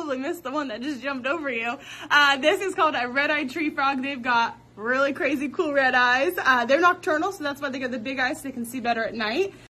probably missed the one that just jumped over you. This is called a red-eyed tree frog. They've got really crazy cool red eyes. They're nocturnal, so that's why they got the big eyes so they can see better at night.